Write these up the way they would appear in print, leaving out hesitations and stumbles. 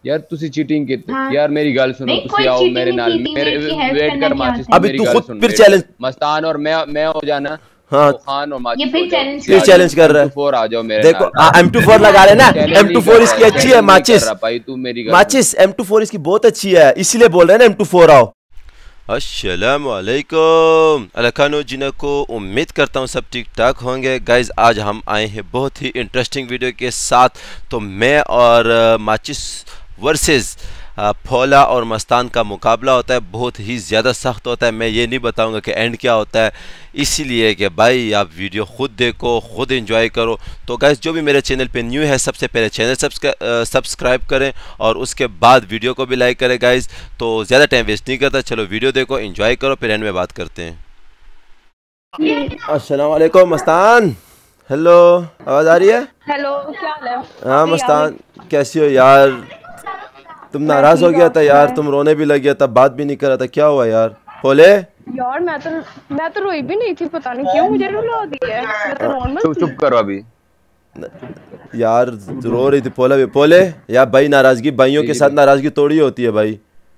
यार तुसी चीटिंग की हाँ यार मेरी गल सुनो, नहीं, तुसी कोई आओ चीटिंग मेरे नहीं नाल, की थी, मेरे उनकी हेल्प वेट करना कर क्या माचिस, होता तू है। अभी मेरी तू गल खुद सुन, फिर वेट कर। चैलेंज। मस्तान और मैं हो जाना हाँ तो खान और ये माचिस हो फिर जाओ, चैलेंज तुसी फिर आ कर रहे जाओ। हो। चैलेंज कर रहा है। M24 आ जाओ मेरे देखो नाल। M24 लगा रहे ना, चैलेंज नहीं कर M24 रहा इसकी है, अच्छी है चैलेंज नहीं कर माचिस। रहा भाई, तू मेरी गल सुन। माचिस M24 इसकी बहुत अच्छी है, इसीलिए बोल रहे हैं ना M24 आओ। अस्सलाम वालेकुम अलखानो जिना को, उम्मीद करता हूँ सब ठीक ठाक होंगे। गाइज आज हम आए हैं बहुत ही इंटरेस्टिंग वीडियो के साथ। तो मैं और माचिस वर्सेस फौला और मस्तान का मुकाबला होता है, बहुत ही ज़्यादा सख्त होता है। मैं ये नहीं बताऊंगा कि एंड क्या होता है, इसीलिए कि भाई आप वीडियो खुद देखो, खुद एंजॉय करो। तो गाइस जो भी मेरे चैनल पे न्यू है, सबसे पहले चैनल सब्सक्राइब करें और उसके बाद वीडियो को भी लाइक करें गाइस। तो ज़्यादा टाइम वेस्ट नहीं करता, चलो वीडियो देखो, एंजॉय करो, फिर एंड में बात करते हैं। अस्सलाम वालेकुम मस्तान, हेलो, आवाज़ आ रही है? हेलो, क्या हाल है? हाँ गई आ गई। मस्तान, कैसी हो यार? तुम मैं नाराज हो ठीक, गया आप था यार, सुनाएं। तुम रोने भी लग गया था, बात भी नहीं कर रहा था, क्या हुआ यार? बोले यार मैं तो रोई भी नहीं थी, पता नहीं क्यों मुझे रुला दिया है। मैं तो नॉर्मल चुप थी। चुप करो अभी। यार, रो रही थी पोला भी। पोले यार, भाई नाराजगी, भाइयों जी के जी साथ भाई। नाराजगी थोड़ी होती है भाई।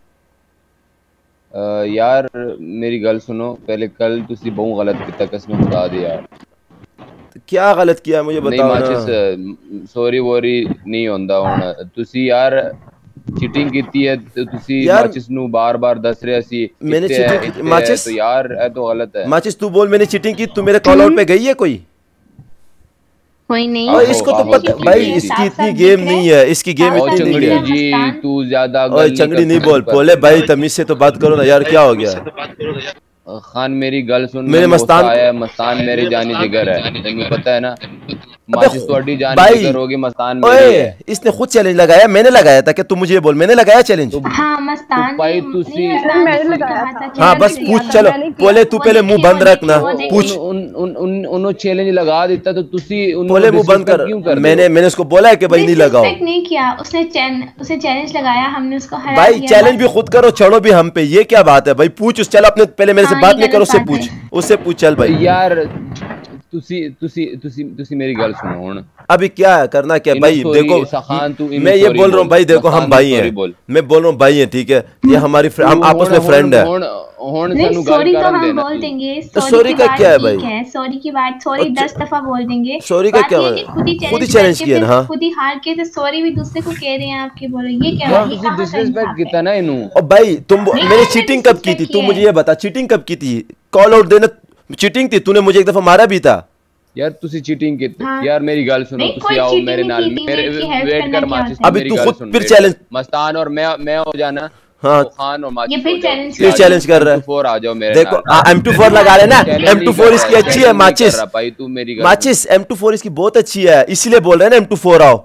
यार मेरी गल सुनो, पहले कल तुसी बहुत गलत किया, कसम खुदा दी यार। क्या गलत किया मुझे नहीं बताओ ना। माचिस, सॉरी वोरी नहीं होंदा हुण। तुसी यार चीटिंग की है तो तुसी यार माचिस नु बार बार दस रहे सी मैंने चीटिंग की इत्ते है, माचिस? तो यार ये तो गलत है। माचिस तू बोल, मैंने चीटिंग की? तू मेरे कॉल आउट पे गई है कोई? कोई नहीं, और आहो इसको तो आहो पता की भाई, गई थी। इसकी साफ इतनी साफ गेम दिख रहा नहीं है। है, इसकी गेम साफ ओ इतनी साफ दिख नहीं रहा है। है चंगड़ी जी, मस्तान। तू ज्यादा ओए गल नहीं चंगड़ी कर, नहीं तू बोल, चुप कर। पोले भाई तमीज से तो बात करो ना यार, क्या हो गया? खान मेरी गल सुन, मेरे मैंने गुस्सा मस्तान आया है। मस्तान मेरी जानी जिगर है, तेन पता है ना। अबे माचिस थोड़ी जानी भाई, जिगर होगी, मस्तान ओए मेरी है। इसने खुद चैलेंज लगाया, मैंने लगाया था क्या? तू मुझे ये बोल, मैंने लगाया चैलेंज? तो हाँ तो मस्तान ने भाई नहीं, तुसी नहीं, मस्तान ने मैंने खुद लगाया कहा था। था हाँ मैंने चैलेंज बस किया किया पूछ, था, था। चलो मैंने किया पोले था। तू वो पहले मुंह देखे, वो बंद रखना। देखे, वो पूछ। देखे। उन चैलेंज लगा देता तो तुसी उन्होंने पोले मुंह बंद कर। डिसरिस्पेक्ट क्यों कर दे हो? मैंने उसको बोला है कि भाई नहीं लगाओ। डिसरिस्पेक्ट नहीं किया उसने, उसे चैलेंज लगाया, हमने उसको हरा भाई दिया चैलेंज भी बस। खुद करो, चढ़ो भी हम पे, ये क्या बात है भाई? पूछ उस, चल अपने, पहले मेरे से हाँ ये बात नहीं करो, गलत उससे बात है। पूछ, उससे पूछ, चल भाई। यार तुसी मेरी गल सुनो हुण। अभी क्या है करना, क्या इनू भाई सॉरी देखो। सखान, तू इनू मैं ये सॉरी बोल रहा हूँ बोल, भाई, देखो हम मस्तान तू भाई सॉरी हैं। बोल। मैं बोल रहा हूँ भाई हैं, ठीक है? ये हमारी तू हम आपस हुण में हुण फ्रेंड है। हुण हुण नहीं, सानू गल सॉरी तो करन हम देना बोल तू। देंगे, तो सॉरी सॉरी की का बात क्या है भाई? ठीक है, सॉरी की बात, सॉरी 10 दफा बोल देंगे। सॉरी का बात क्या ये है है? कि खुद ही खुद ही चैलेंज चैलेंज करके किया फिर ना, हाँ। खुद ही हार के, तो सॉरी भी दूसरे को कह रहे हैं आपके, बोलो ये क्या यार है, ये तुसी कहाँ का डिसरिस्पेक्ट इंसाफ है? किया ना इनू। और भाई तुम, नहीं मैंने किसने चीटिंग कब की डिसरिस्पेक्ट थी तू किया मुझे है? ये बता, चीटिंग कब की थी? कॉल आउट देना चीटिंग थी? तूने मुझे एक दफा मारा भी था। यार तुसी चीटिंग की। हाँ यार मेरी गल सुनो, नहीं, तुसी कोई आओ चीटिंग मेरे नहीं नाल, की, मेरे टीममेट की हेल्प वेट करना कर क्या माचिस, होता तू है? अभी मेरी तू गल खुद सुन, फिर वेट कर। चैलेंज। मस्तान और मैं हो जाना हाँ, तो खान और ये माचिस हो फिर जाओ, चैलेंज तुसी फिर आ कर रहे जाओ। हो। चैलेंज कर रहा है। M24 आ जाओ मेरे देखो नाल। M24 लगा रहे ना, चैलेंज नहीं कर M24 रहा इसकी है, अच्छी है चैलेंज नहीं कर माचिस। रहा भाई, तू मेरी गल सुन। माचिस M24 इसकी बहुत अच्छी है, इसीलिए बोल रहे हैं ना M24 आओ।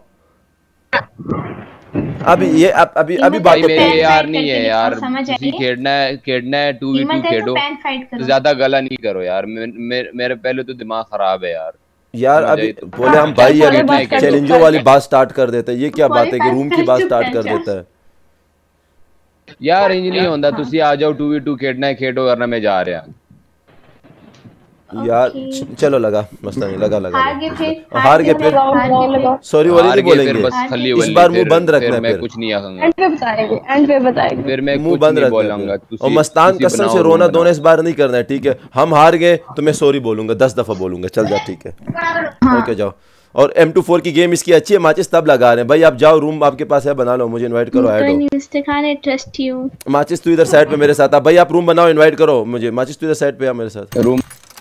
अभी ये अभी अभी कीमत है बात भाई तो होते मेरे हैं। पैन यार फाइट नहीं करके है दिखाओ, यार, समझ तुसी आई? खेलना है 2v2 कीमत है तो खेलो। पैन फाइट तो करो। ज्यादा गला नहीं करो यार, मेरे पहले तो दिमाग खराब है यार। यार समझ अभी आई? तो बोले हम चल भाई है, पोले अभी खेलना तू है बस कर, खेलो। चुप चैलेंजों कर। वाली बात स्टार्ट कर देता है, ये क्या बात पॉली है कि बस रूम की कर, बात चुप स्टार्ट कर कर जा। देता है? यार इंज नहीं होता, हाँ तुसी आ जाओ 2v2 खेलना है खेलो, वरना मैं जा रहा। यार ओके। चलो, लगा मसला नहीं, लगा लगा हार लगा गए मसला। फिर, हार गए फिर, फिर लगाओ हार लगाओ गए लगाओ। फिर। सॉरी वॉरी हार नहीं गए फिर बोलेंगे, बस हार गए खली इस फिर। वली, बार मुंह बंद फिर रखना है मैं फिर। कुछ नहीं आखूंगा। एंड पे बताएंगे, एंड पे बताएंगे। फिर मैं मुंह कुछ बंद नहीं रखना है बोलूंगा। फिर। और तुसी मस्तान तुसी कसम से बनाओ, रूम रोना धोना बनाओ। इस बार नहीं करना है, ठीक है? हम हार गए तो मैं सॉरी बोलूंगा, 10 दफा बोलूंगा, चल जा, ठीक है? ओके हाँ जाओ। और M24 की गेम इसकी अच्छी है, माचिस तब लगा रहे हैं भाई। आप जाओ, रूम आपके पास है, बना लो, मुझे इनवाइट करो, ऐड कोई हो। नहीं, mister Khan, I trust you. माचिस तू इधर साइड पे मेरे साथ आ भाई, आप रूम बनाओ, इनवाइट करो मुझे। माचिस तू इधर साइड पे आ मेरे साथ। रूम।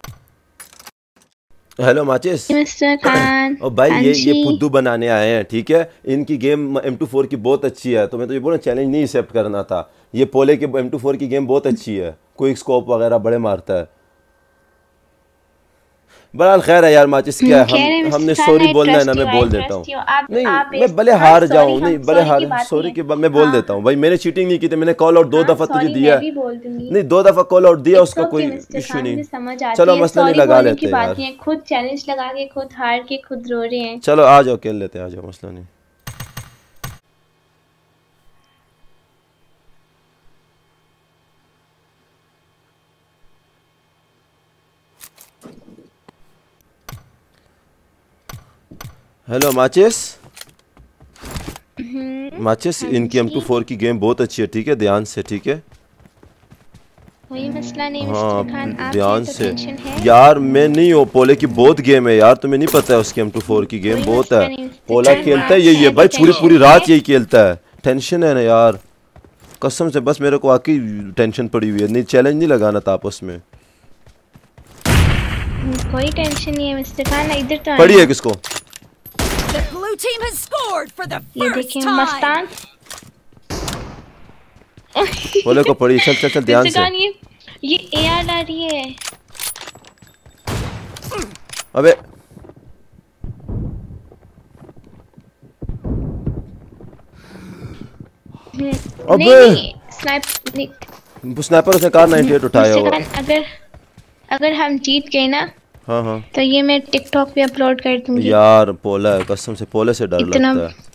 हेलो माचिस। मिस्टर खान। और भाई हाँ ये जी। फुद्दू बनाने आए हैं, ठीक है? इनकी गेम M24 की बहुत अच्छी है, तो मैं तो ये बोला चैलेंज नहीं एक्सेप्ट करना था। ये पोले की M24 की गेम बहुत अच्छी है, क्विक स्कोप वगैरह बड़े मारता है। बहरहाल खैर है यार माचिस, क्या कह रहे हैं हम हमने मिस्टर खान, सॉरी आई बोलना है ना, ट्रस्ट यू, मैं आई बोल देता ट्रस्ट हूँ। यू। आप नहीं, मैं इस भले हाँ, हार सॉरी, जाऊँ, नहीं हम भले सॉरी हार, की बात नहीं सॉरी है। के बाद मैं बोल हाँ देता हूँ भाई, मैंने चीटिंग नहीं की थी, मैंने कॉल आउट 2 दफा तुझे सॉरी दिया। मैं भी बोल दूंगी। नहीं 2 दफा कॉल आउट दिया, इट्स उसका ओके कोई मिस्टर इशू खान, नहीं। मुझे समझ आती चलो है, मसला नहीं, सॉरी लगा बोलने की लेते हैं बात यार। नहीं है, खुद चैलेंज लगा के खुद हार के खुद रो रहे हैं। चलो आ जाओ, खेल लेते हैं, आ जाओ, मसला नहीं। हेलो माचिस। माचिस इनकी M24 की गेम बहुत अच्छी है, ठीक है, ध्यान से, ठीक है। कोई मसला नहीं हाँ मिस्टर खान, आप ध्यान तो से टेंशन है। यार, मैं नहीं हूँ, पोले की बहुत गेम है यार, तुम्हें नहीं पता है उसकी M24 की गेम कोई बहुत मसला है। नहीं, मिस्टर पोला खान, खेलता है आप यही है हैं भाई, तो पूरी टेंशन पूरी रात है। यही खेलता है। टेंशन है ना यार, कसम से, बस मेरे को आके टेंशन पड़ी हुई है। नहीं, चैलेंज नहीं लगाना था आपस में। कोई टेंशन नहीं है मिस्टर खान, इधर तो पड़ी आए। है किसको? The blue team has scored for the ये first देखिए time. मस्तान। पोले को पड़ी, चल चल चल ध्यान मिस्टर से। खान ये AR ला रही है। अबे नहीं स्नाइपर उसने कार 98 उठाया हुआ। अगर हम जीत गए ना, हाँ हाँ तो ये मैं टिकटॉक पे अपलोड कर दूंगी। यार, पोला है, कसम से पोले से डर इतना लगता है।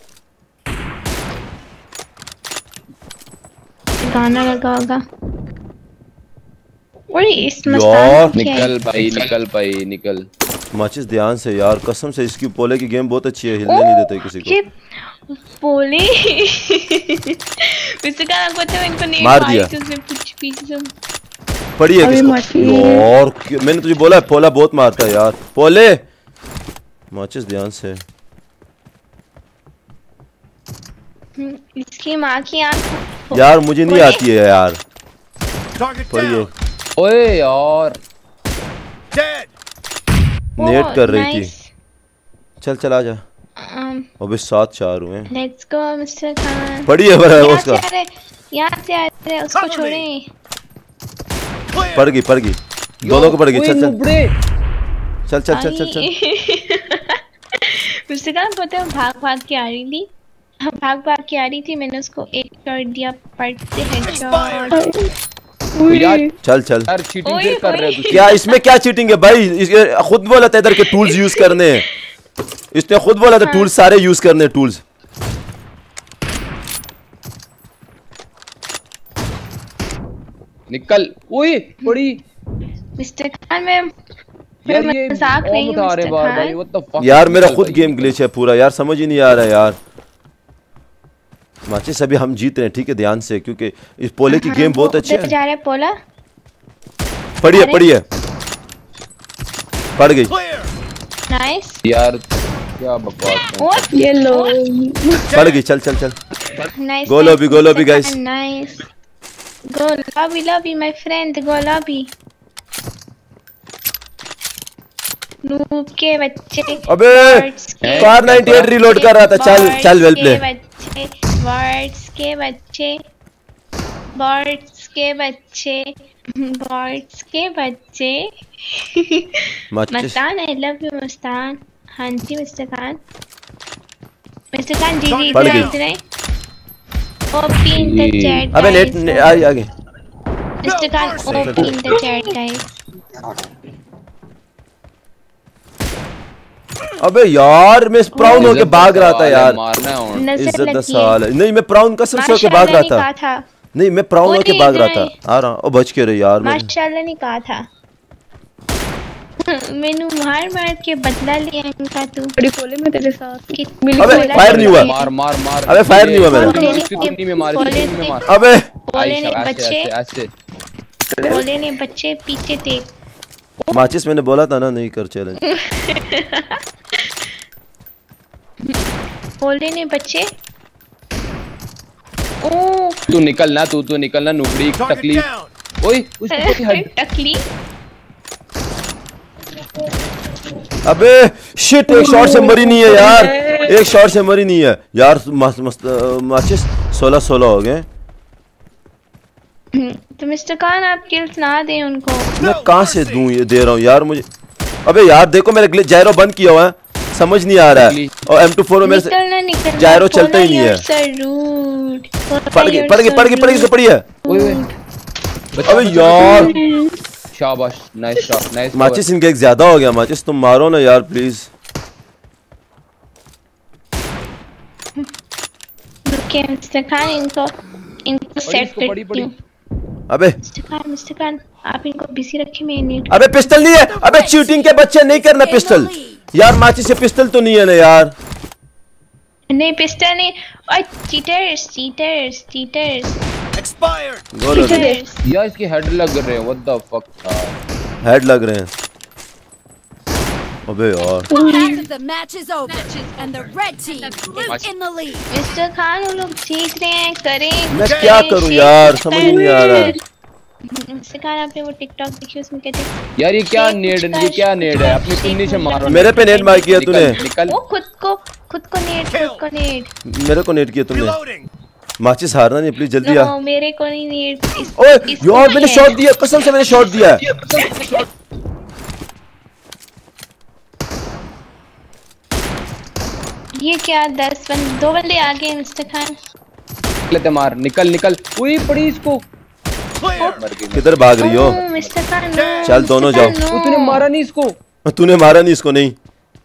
गाना लगा होगा। और इस यार, मस्तान को क्या है? निकल भाई, निकल भाई, निकल। माचिस ध्यान से यार, कसम से, इसकी पोले की गेम बहुत अच्छी है, हिलने नहीं देते किसी को। ये बोले मिस्टर खान, आपको तो इनको नहीं मार मारी दिया। तो उसने पीछे से पड़ी है किसको? यार मैंने तुझे बोला है, पोला बहुत मारता है यार। पोले, माचिस ध्यान से। इसकी माँ की आंख। यार मुझे नहीं आती है यार। पड़ी है, ओए यार, नेट कर रही थी। चल चल आजा। um, अबे 7-4 हुए। Let's go mister Khan. पड़ी है बरा उसका। यहाँ से आ रहे, उसको छोड़ें। पड़ गई, दोनों को पड़ गई। चल चल चल चल चल चल चल। मिस्टर खान पता है, भाग के आ रही थी, भाग के आ रही थी, मैंने उसको एक शॉट दिया, पट से हेडशॉट। यार चल चल यार, चीटिंग फिर कर रहे हो तुम। क्या इसमें क्या चीटिंग है भाई? खुद बोला था इधर के टूल्स यूज करने हैं, इसने खुद बोला था टूल्स सारे यूज करने, टूल्स। निकल। ओए पड़ी मिस्टर खान, मैं यार, ये मजाक बॉम्ब नहीं हूँ उठा रहे मिस्टर बार भाई, खान। What the fuck. यार मेरा खुद गेम ग्लिच है पूरा यार, समझ ही नहीं आ रहा है यार। माचिस अभी हम जीत रहे हैं, ठीक है, ध्यान से, क्योंकि इस पोले की गेम बहुत अच्छी है। जा रहा है पोला। पड़ी है पड़ गई। नाइस। यार क्या बकवास है। और ये लो। पड़ गई। चल चल चल। Nice. Go lobby, guys. Nice. Go lobby my friend, go lobby. Noob के बच्चे। अबे कार 98 रीलोड कर रहा था। चल चल वेल प्ले। बर्ड्स के बच्चे। Mastan, I love you Mastan. हाँ जी मिस्टर खान। जी इधर ओपी इन द चैट। अबे नेट आगे। Mister Khan, OP in the chat guys. अबे यार, मैं प्राउन होके भाग रहा था यार। मारना है और इज्जत का सवाल है। नहीं, मैं प्राउन कसम से होके भाग रहा था। नहीं, मैं प्राउन होके भाग रहा था। आ रहा हूं, बच के रहे यार। माशाल्लाह नहीं कहा था। मैंने मार के बदला लिया इनका। तू बड़ी कोले में तेरे साथ। अबे फायर नहीं हुआ। मार। अबे फायर नहीं हुआ मेरा। अबे बोले ने बच्चे पीछे थे। माचिस मैंने बोला था ना नहीं कर चैलेंज। बोले ने बच्चे। ओ तू निकल ना, तू निकल ना, नुबड़ी टकली। ओए उसकी हट। टकली। अबे शिट, एक शॉट से मरी नहीं है यार, एक शॉट से मरी नहीं है यार। मस्त माचिस 16 हो गए। तो मिस्टर खान, आप किल्स ना दें उनको। मैं कहाँ से दूं? ये दे रहा हूँ यार मुझे। अबे यार देखो, मेरे जायरो बंद किया हुआ है, समझ नहीं आ रहा है। और M24 में मेरे से जायरो चलता ही नहीं है। पड़ गई। अबे यार, शाबाश, नाइस शॉट, नाइस। माचिस इनका एक ज्यादा हो गया। माचिस तुम मारो ना यार प्लीज। मिस्टर खान, इनको सेट करती हूँ। अबे मिस्टर खान, आप इनको बिजी रखे, मैं नेट। अबे पिस्टल नहीं है। अबे चीटिंग के बच्चे, नहीं करना पिस्टल यार। माचिस से पिस्टल तो नहीं है ना यार। नहीं पिस्टल नहीं, और चीटर्स चीटर्स चीटर्स गोल हो गया। यार इसके हेड लग रहे हैं, व्हाट द फक। हेड लग रहे हैं। अबे यार Half of the match is over, and the red team is in the lead. Mister Khan वो लोग जीत रहे हैं, करें मैं क्या करूं यार, समझ नहीं आ रहा है। मिस्टर खान आपने वो टिकटॉक देखी, उसमें कहते यार ये क्या नेड है, अपनी पिन्नी से मारो। मेरे पे नेट मार किया तूने। निकल। वो खुद को नेट मेरे को नेट किया तुमने। माचिस हारना नहीं प्लीज, जल्दी आ। नो मेरे को नहीं नेट। ओए यार मैंने शॉट दिया, कसम से मैंने शॉट दिया है। ये क्या 2 बंदे आ गए मिस्टर खान। लेते मार, निकल। उई पड़ी इसको। किधर भाग रही हो? ओह, मिस्टर खान नो, चल दोनों मिस्टर जाओ। खान, नो। तूने मारा नहीं इसको। तूने मारा नहीं इसको। नहीं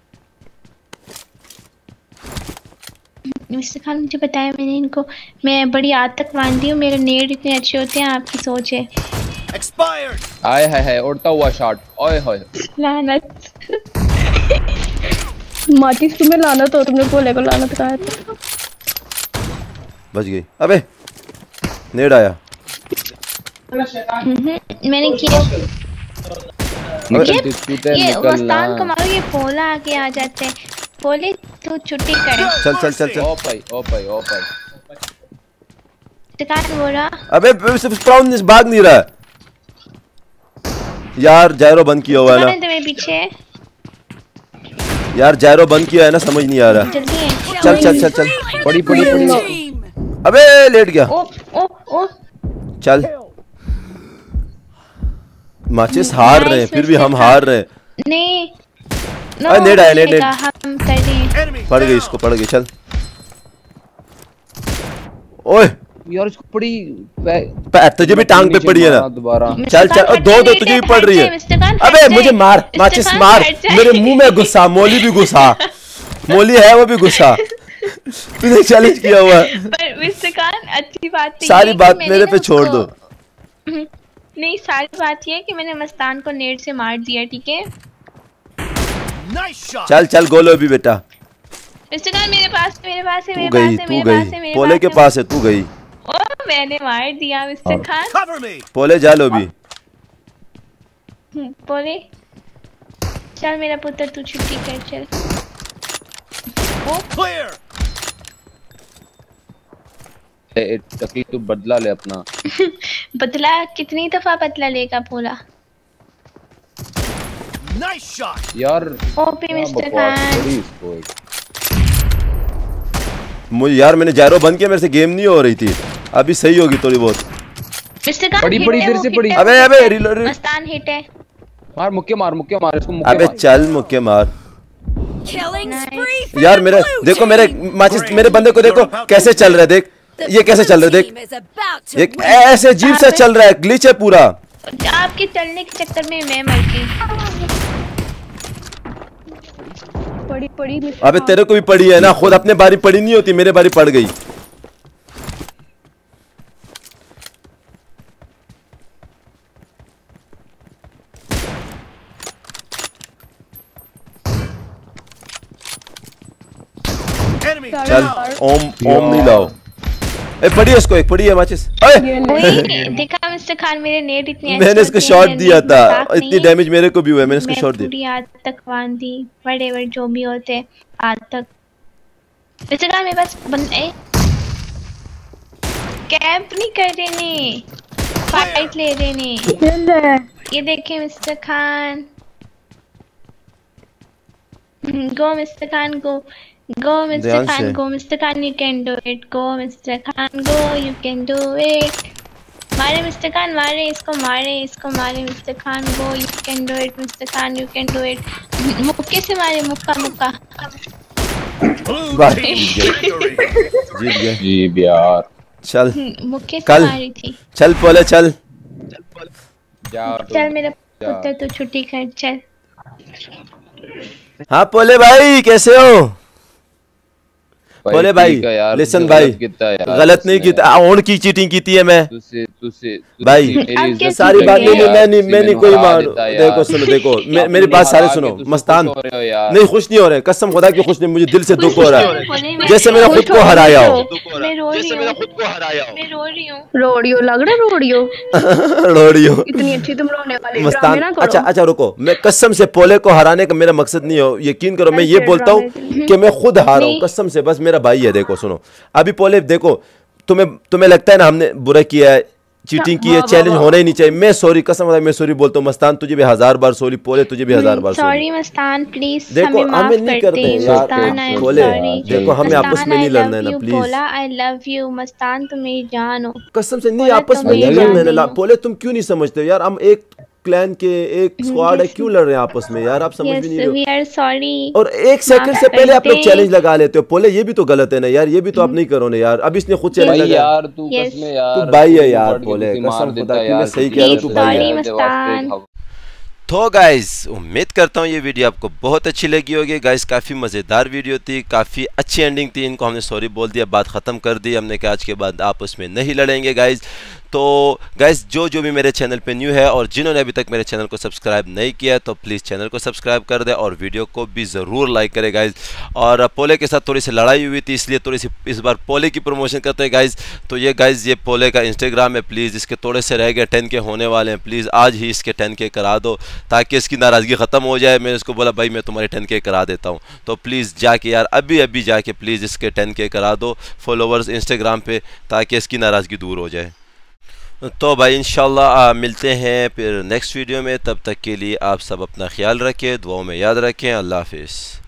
मिस्टर खान मुझे बताया, मैंने इनको, मैं बड़ी आतंकवादी हूँ, मेरे नेट इतने अच्छे होते हैं, आपकी सोच है। आए है उड़ता हुआ शॉट। ओए होए लानत। माचिस तुम्हें लानत हो, तुमने बोले को लानत कहा था। बच गई। अबे नेट आया। मैंने किया। ये मस्तान को मारो, ये पोला आगे आ जाते हैं। पोले तू छुट्टी करे। चल ओ भाई। दुकान बोल रहा। अबे स्प्राउन भाग नहीं रहा है यार। जायरो बंद किया हुआ है ना तुम्हें पीछे यार, जायरो बंद किया है ना, समझ नहीं आ रहा। जल्दी है। चल पड़ी। Team. अबे लेट गया। ओ चल माचिस हार रहे हैं, फिर भी हम हार रहे हैं। नहीं अरे नेट आया, नेट हम कर रहे हैं। पड़ गई इसको, पड़ गई। चल ओए यार इसको पड़ी। तुझे भी टांग पे पड़ी है ना दोबारा। चल दो तुझे भी पड़ रही है। अबे मुझे मार, माचिस मार। मेरे मुंह में गुस्सा। मोली भी गुस्सा, मोली है वो भी गुस्सा। तूने चैलेंज किया हुआ है। पर मिस्टर खान अच्छी बात सारी बात मेरे पे छोड़ दो। नहीं, सारी बात ये है कि मैंने मस्तान को नेट से मार दिया, ठीक है। चल गोलो भी बेटा। मिस्टर खान मेरे पास है। तू गई पोले के पास है, तू गई। ओ मैंने मार दिया मिस्टर खान। पोले जा लो भी। पोले चल मेरा पुत्र, तू छुट्टी कर चल। टकली तू बदला ले अपना। बदला कितनी दफा बदला लेगा पोला। यार ओपी मिस्टर खान। मुझे यार मैंने जायरो बंद किया, मेरे से गेम नहीं हो रही थी। अभी सही होगी थोड़ी बहुत। मिस्टर खान बड़ी फिर से पड़ी। अबे रिलोड। मस्तान हिट है। मार मुक्के मार इसको मुक्के। अबे चल मुक्के मार। Killing spree for यार the मेरे blue देखो, team. मेरे माचिस, मेरे बंदे को देखो कैसे चल रहा है। देख ये कैसे चल रहा है। देख Team is about to ये win. ऐसे अजीब से चल रहा है, ग्लिच है पूरा। आपके चलने के चक्कर में मैं मर गई। पड़ी अबे तेरे को भी पड़ी है ना, खुद अपने बारी पड़ी नहीं होती, मेरे बारी पड़ गई। चल ओम नहीं लाओ। ए पड़ी है इसको, एक पड़ी है माचिस। देखा मिस्टर खान, मेरे नेट इतने मैंने इसको शॉट दिया था, इतनी डैमेज मेरे को भी हुआ है, मैंने इसको शॉट दिया। पूरी आतंकवादी बड़े जो भी होते आतंक। मिस्टर खान मेरे पास कैंप नहीं कर रहे ने, फाइट ले रहे ने। ये देखें mister Khan. Go mister Khan go. Go Mr. Khan, go Mr. Khan, you can do it. Go Mr. Khan, go, you can do it. मारे Mr. Khan, मारे इसको मारे Mr. Khan, go, you can do it Mr. Khan, you can do it. मुक्के से मारे, मुक्का जीत गए। जी यार चल मुक्के से कल मारी थी। चल पोले चल चल मेरा पुत्र तू छुट्टी कर चल। हाँ पोले भाई कैसे हो? पोले भाई लिसन भाई गलत नहीं किया, ऑन की चीटिंग की है मैं भाई सारी बात नहीं, मैं नहीं कोई मान। देखो सुनो, देखो मेरी बात सारे सुनो। मस्तान नहीं खुश नहीं हो रहे, कसम खुदा की खुश नहीं, मुझे दिल से दुख हो रहा है जैसे मैंने खुद को हराया हो। रोडियो लग रहा है, रोडियो रोडियो इतनी अच्छी तुम रोने वाली मस्तान। अच्छा रुको, मैं कसम से पोले को हराने का मेरा मकसद नहीं हो, यकीन करो मैं ये बोलता हूँ कि मैं खुद हारा हूँ कसम से, बस मेरा भाई है। देखो सुनो अभी पोले, देखो तुम्हें लगता है ना हमने बुरा किया है, चीटिंग की है, चैलेंज होना ही नहीं चाहिए। मैं सॉरी, कसम मैं सॉरी बोलता हूँ। मस्तान तुझे भी 1000 बार सॉरी, पोले तुझे भी 1000 बार सॉरी मस्तान, प्लीज देखो हमें नहीं करते यार पोले, देखो हमें आपस में नहीं लड़ना है ना please. I love you Mastan, तुम मेरी जान हो कसम से, नहीं आपस में नहीं लड़ना है पोले, तुम क्यों नहीं समझते यार, हम एक क्लैन के एक स्क्वाड है, क्यों लड़ रहे हैं आपस में यार, आप समझ भी नहीं रहे। और एक सेकंड से पहले आप लोग चैलेंज लगा लेते हो पोले, ये भी तो गलत है ना यार, ये भी तो आप नहीं करो ना यार। अब इसने खुद चैलेंज लगा यार, तू भाई है यार पोले, कसम खुदा की मैं सही कह रहा हूं, तू भाई है। तो गाइस उम्मीद करता हूँ ये वीडियो आपको बहुत अच्छी लगी होगी गाइस, काफ़ी मज़ेदार वीडियो थी, काफ़ी अच्छी एंडिंग थी। इनको हमने सॉरी बोल दिया, बात ख़त्म कर दी हमने कि आज के बाद आपस में नहीं लड़ेंगे गाइस। तो गाइस जो भी मेरे चैनल पे न्यू है और जिन्होंने अभी तक मेरे चैनल को सब्सक्राइब नहीं किया तो प्लीज़ चैनल को सब्सक्राइब कर दे और वीडियो को भी ज़रूर लाइक करें गाइस। और पोले के साथ थोड़ी सी लड़ाई हुई थी, इसलिए थोड़ी सी इस बार पोले की प्रमोशन करते हैं गाइस। तो ये गाइस ये पोले का इंस्टाग्राम है, प्लीज़ इसके थोड़े से रह गए 10K होने वाले हैं, प्लीज़ आज ही इसके 10K करा दो ताकि इसकी नाराज़गी ख़त्म हो जाए। मैं इसको बोला भाई मैं तुम्हारे 10K करा देता हूँ, तो प्लीज़ जाके यार अभी जाके प्लीज़ इसके 10K करा दो फॉलोवर्स इंस्टाग्राम पे, ताकि इसकी नाराज़गी दूर हो जाए। तो भाई इंशाल्लाह मिलते हैं फिर नेक्स्ट वीडियो में, तब तक के लिए आप सब अपना ख्याल रखें, दुआओं में याद रखें। अल्लाह हाफिज़।